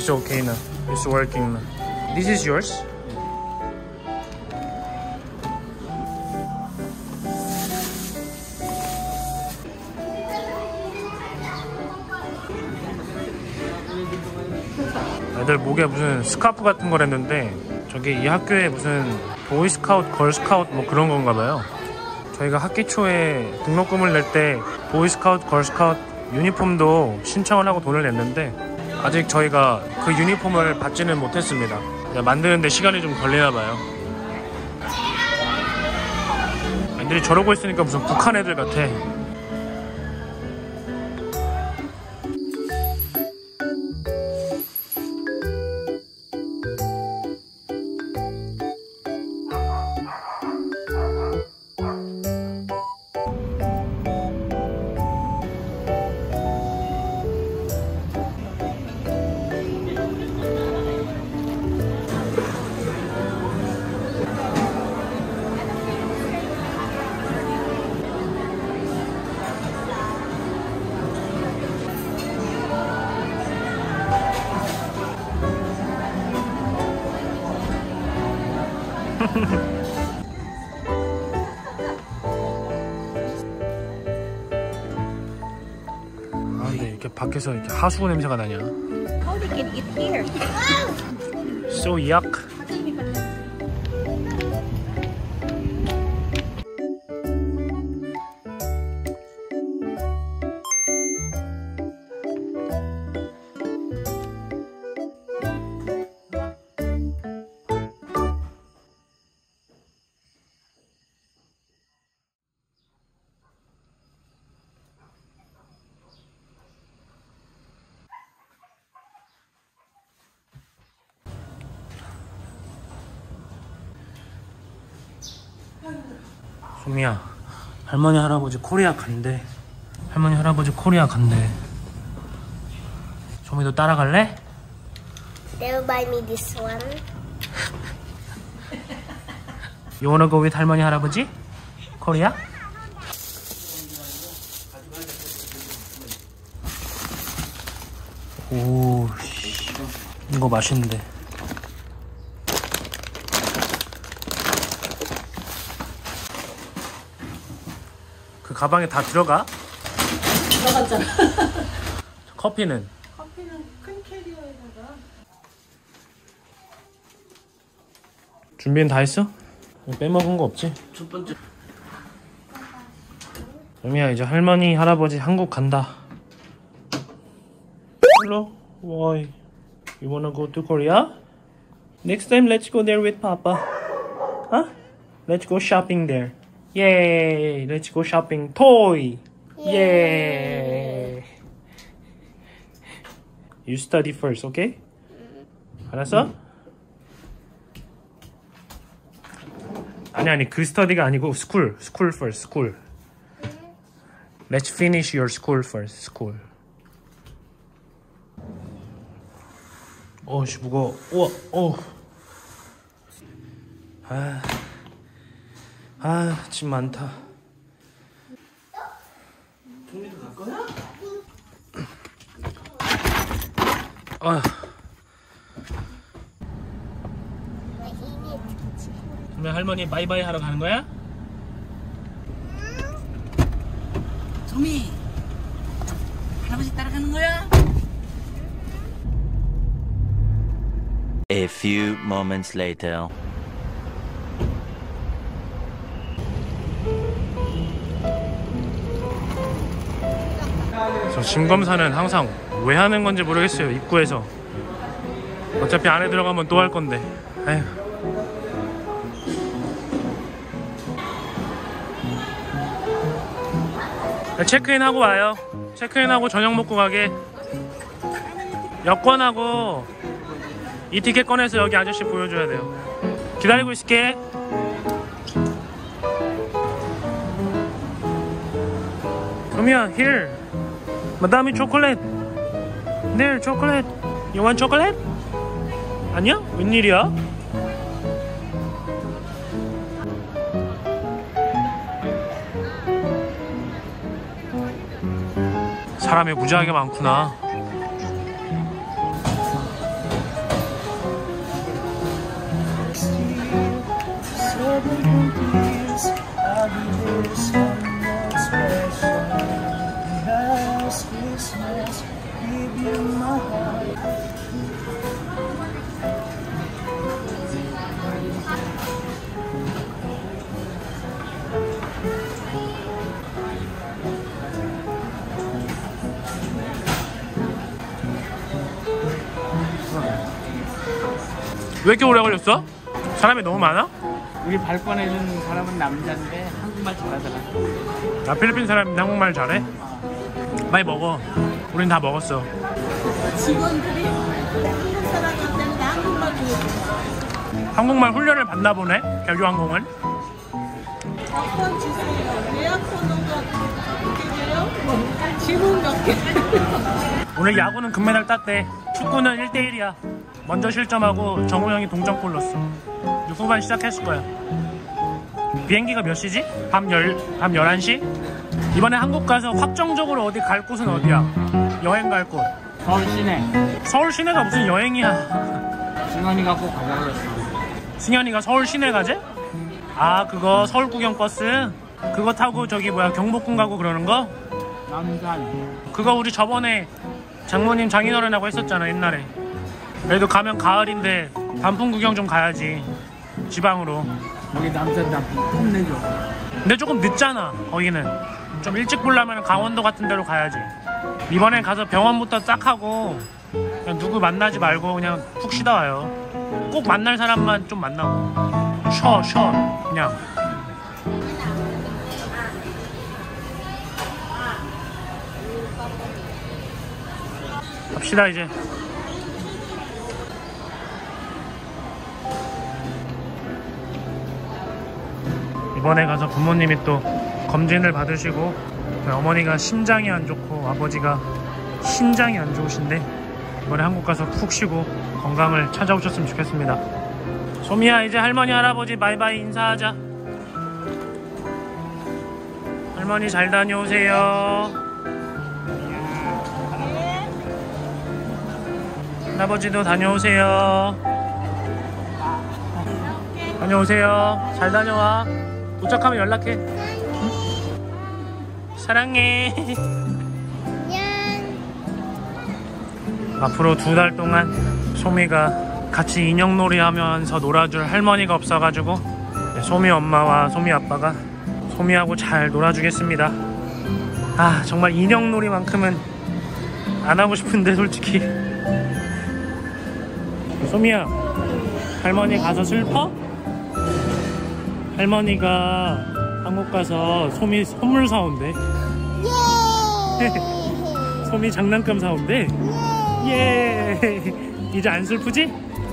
It's okay now. It's working now. This is yours? 애들 목에 무슨 스카프 같은 걸 했는데 저게 이 학교에 무슨 보이스카우트, 걸스카우트 뭐 그런 건가 봐요. 저희가 학기 초에 등록금을 낼 때 보이스카우트, 걸스카우트 유니폼도 신청을 하고 돈을 냈는데 아직 저희가 그 유니폼을 받지는 못했습니다. 만드는데 시간이 좀 걸리나 봐요. 애들이 저러고 있으니까 무슨 북한 애들 같아. 아 근데 이렇게 밖에서 이렇게 하수구 냄새가 나냐? How they can eat here? So yuck. 소미야, 할머니 할아버지 코리아 간대. 할머니 할아버지 코리아 간대. 소미도 따라갈래? They'll buy me this one. You wanna go with 할머니 할아버지? 코리아? 오, 이거 맛있는데. 그 가방에 다 들어가? 들어갔잖아. 커피는? 커피는 큰 캐리어에다가. 준비는 다 했어? 빼먹은 거 없지? 첫 번째. 소미야, 이제 할머니 할아버지 한국 간다. Hello, why? You wanna go to Korea? Next time, let's go there with Papa. Huh? Let's go shopping there. Yay! Let's go shopping. Toy! Yay! You study first, okay? 알았어? 아니 그 스터디가 아니고 school first, school. Let's finish your school first, school. 어씨 무거워. 우와, 짐 많다. 동미도 갈 거야? 그러면 할머니 바이바이 하러 가는 거야? 동미, 할아버지 따라가는 거야? A few moments later. 저 짐검사는 항상 왜 하는 건지 모르겠어요. 입구에서 어차피 안에 들어가면 또 할 건데. 에휴. 체크인하고 와요. 체크인하고 저녁 먹고 가게. 여권하고 이 티켓 꺼내서 여기 아저씨 보여줘야 돼요. 기다리고 있을게. 소미야, here. 마담이 초콜릿. There, 초콜릿. You want chocolate? 아니야? 웬일이야? 사람이 무지하게 많구나. 왜 이렇게 오래 걸렸어? 사람이 너무 많아? 우리 발권해준 사람은 남자인데 한국말 잘하더라. 나 필리핀 사람인데 한국말 잘해? 많이 먹어. 우린 다 먹었어. 직원들이 한국 사람한테는 한국말 배워줘. 한국말 훈련을 받나 보네, 개교항공은. 어떤 주세요? 예약 번호가 어떻게 돼요? 질문 몇 개? 오늘 야구는 금메달 땄대. 축구는 1대1이야. 먼저 실점하고 정우 형이 동점골 넣었어. 후반 시작했을 거야. 비행기가 몇 시지? 밤 11시? 이번에 한국 가서 확정적으로 어디 갈 곳은 어디야? 여행 갈 곳. 서울 시내. 서울 시내가 무슨 여행이야. 승원이가 꼭 가자고 그랬어. 승현이가 서울 시내 가재? 아, 그거 서울 구경 버스? 그거 타고 저기 뭐야 경복궁 가고 그러는 거? 남산. 그거 우리 저번에 장모님 장인어른하고 했었잖아 옛날에. 그래도 가면 가을인데 단풍 구경 좀 가야지. 지방으로. 여기 남산 단풍 뽐내줘. 근데 조금 늦잖아 거기는. 좀 일찍 보려면 강원도 같은 데로 가야지. 이번엔 가서 병원부터 딱 하고 그냥 누구 만나지 말고 그냥 푹 쉬다 와요. 꼭 만날 사람만 좀 만나고 쉬어 그냥. 갑시다 이제. 이번에 가서 부모님이 또 검진을 받으시고 어머니가 심장이 안 좋고 아버지가 신장이 안 좋으신데 이번에 한국 가서 푹 쉬고 건강을 찾아오셨으면 좋겠습니다. 소미야, 이제 할머니 할아버지 바이바이 인사하자. 할머니 잘 다녀오세요. 할아버지도 다녀오세요. 다녀오세요. 잘 다녀와. 도착하면 연락해. 응? 사랑해. 앞으로 2달 동안 소미가 같이 인형놀이 하면서 놀아줄 할머니가 없어가지고 소미 엄마와 소미 아빠가 소미하고 잘 놀아주겠습니다. 아, 정말 인형놀이만큼은 안 하고 싶은데 솔직히. 소미야, 할머니 가서 슬퍼? 할머니가 한국 가서 소미 선물 사온대. 소미 장난감 사온대. 예. 이제 안 슬프지?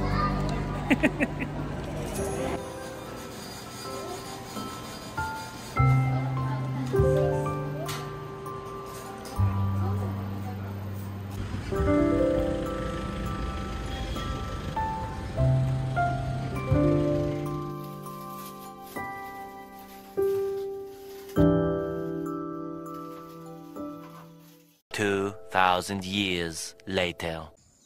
(2,000 years later)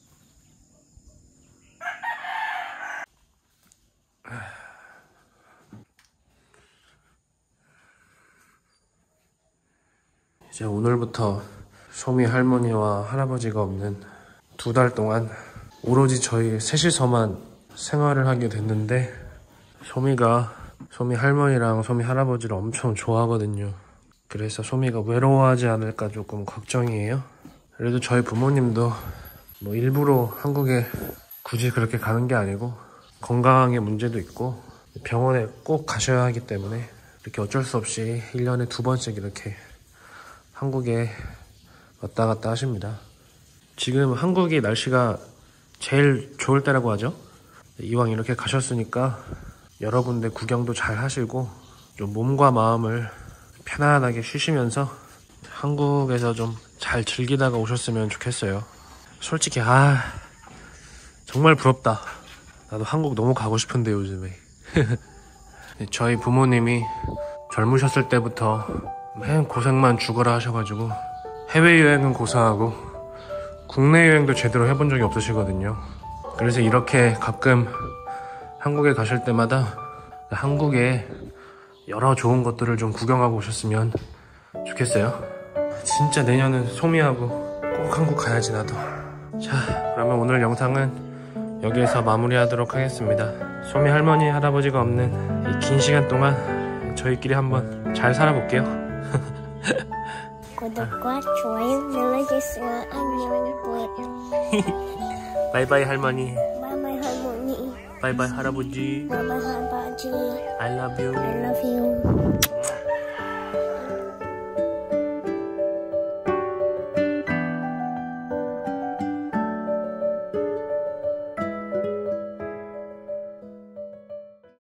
이제 오늘부터 소미 할머니와 할아버지가 없는 2달 동안 오로지 저희 셋이서만 생활을 하게 됐는데, 소미가 소미 할머니랑 소미 할아버지를 엄청 좋아하거든요. 그래서 소미가 외로워하지 않을까 조금 걱정이에요. 그래도 저희 부모님도 뭐 일부러 한국에 굳이 그렇게 가는 게 아니고 건강에 문제도 있고 병원에 꼭 가셔야 하기 때문에 이렇게 어쩔 수 없이 1년에 2번씩 이렇게 한국에 왔다 갔다 하십니다. 지금 한국이 날씨가 제일 좋을 때라고 하죠. 이왕 이렇게 가셨으니까 여러 군데 구경도 잘 하시고 좀 몸과 마음을 편안하게 쉬시면서 한국에서 좀 잘 즐기다가 오셨으면 좋겠어요. 솔직히 정말 부럽다. 나도 한국 너무 가고 싶은데 요즘에. 저희 부모님이 젊으셨을 때부터 맨 고생만 죽어라 하셔가지고 해외여행은 고사하고 국내 여행도 제대로 해본 적이 없으시거든요. 그래서 이렇게 가끔 한국에 가실 때마다 한국에 여러 좋은 것들을 좀 구경하고 오셨으면 좋겠어요. 진짜 내년은 소미하고 꼭 한국 가야지 나도. 자, 그러면 오늘 영상은 여기에서 마무리하도록 하겠습니다. 소미 할머니 할아버지가 없는 이 긴 시간 동안 저희끼리 한번 잘 살아볼게요. 구독과 좋아요 눌러주세요. 안녕. 바이바이 할머니. 바이바이 할머니. 바이바이 할아버지. Bye bye, Habaji. I love you. I love you.